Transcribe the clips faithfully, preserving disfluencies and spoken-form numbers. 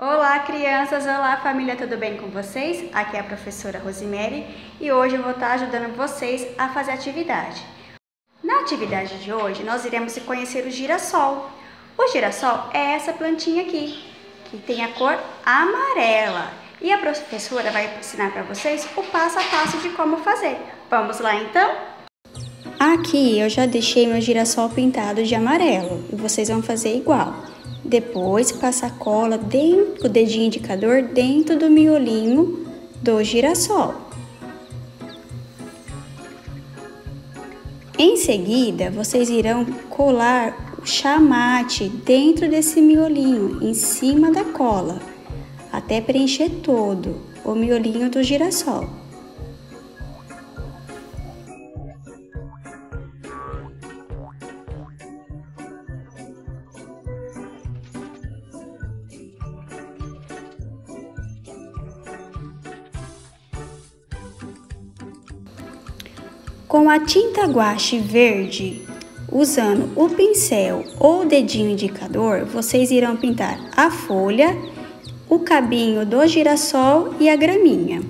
Olá, crianças! Olá, família! Tudo bem com vocês? Aqui é a professora Rosemary e hoje eu vou estar ajudando vocês a fazer atividade. Na atividade de hoje, nós iremos conhecer o girassol. O girassol é essa plantinha aqui, que tem a cor amarela. E a professora vai ensinar para vocês o passo a passo de como fazer. Vamos lá, então? Aqui eu já deixei meu girassol pintado de amarelo e vocês vão fazer igual. Depois passa a cola dentro, o dedinho indicador dentro do miolinho do girassol. Em seguida, vocês irão colar o chamate dentro desse miolinho, em cima da cola, até preencher todo o miolinho do girassol. Com a tinta guache verde, usando o pincel ou o dedinho indicador, vocês irão pintar a folha, o cabinho do girassol e a graminha.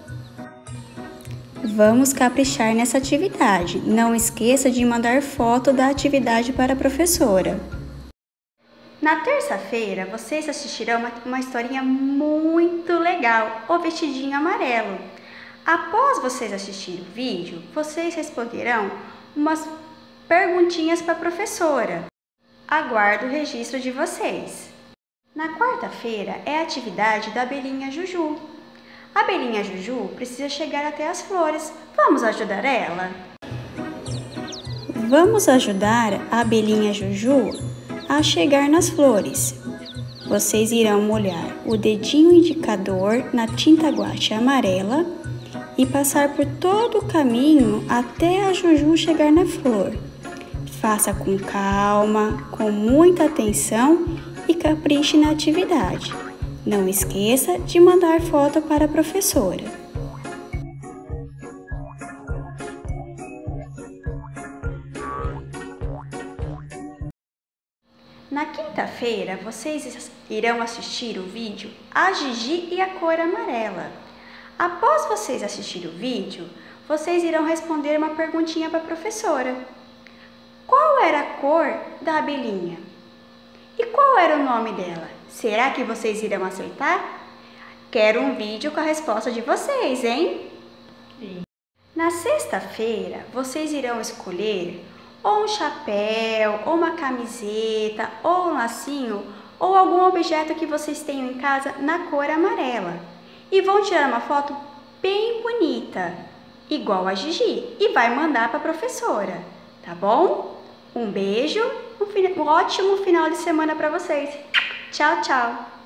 Vamos caprichar nessa atividade. Não esqueça de mandar foto da atividade para a professora. Na terça-feira, vocês assistirão uma, uma historinha muito legal, O Vestidinho Amarelo. Após vocês assistirem o vídeo, vocês responderão umas perguntinhas para a professora. Aguardo o registro de vocês. Na quarta-feira é a atividade da abelhinha Juju. A abelhinha Juju precisa chegar até as flores. Vamos ajudar ela? Vamos ajudar a abelhinha Juju a chegar nas flores. Vocês irão molhar o dedinho indicador na tinta guache amarela e passar por todo o caminho até a Juju chegar na flor. Faça com calma, com muita atenção e capriche na atividade. Não esqueça de mandar foto para a professora. Na quinta-feira, vocês irão assistir o vídeo A Gigi e a Cor Amarela. Após vocês assistirem o vídeo, vocês irão responder uma perguntinha para a professora. Qual era a cor da abelhinha? E qual era o nome dela? Será que vocês irão acertar? Quero um vídeo com a resposta de vocês, hein? Sim. Na sexta-feira, vocês irão escolher ou um chapéu, ou uma camiseta, ou um lacinho, ou algum objeto que vocês tenham em casa na cor amarela. E vão tirar uma foto bem bonita, igual a Gigi, e vai mandar para a professora, tá bom? Um beijo, um, um ótimo final de semana para vocês. Tchau, tchau!